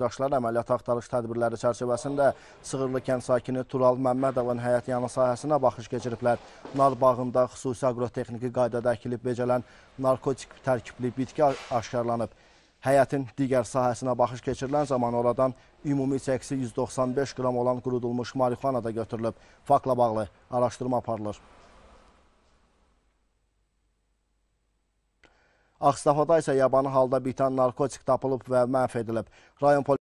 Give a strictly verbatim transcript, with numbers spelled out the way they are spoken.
əməkdaşlar əməliyyat axtarış tədbirləri çərçivəsində Sığırlı kənd sakini Tural Məmmədovun həyət yanı sahəsinə baxış keçiriblər. Nar bağında xüsusi aqrotexniki qaydada əkilib becələn narkotik tərkibli bitki aşkarlanıb. Həyətin digər sahəsinə baxış keçirilən zaman oradan ümumi çəkisi yüz doxsan beş qram olan qurudulmuş marixuana da götürülüb. Faktla bağlı araşdırma aparılır. Ağstafada isə yabanı halda bitən narkotik tapılıb və məhv edilib. Rayon